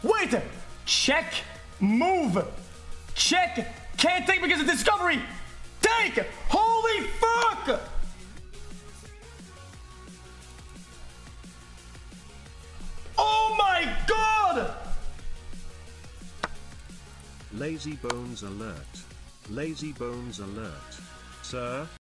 Wait! Check, move. Check, can't take because of discovery. Take! Holy fuck! Oh my god! Lazy bones alert. Lazy bones alert. Sir?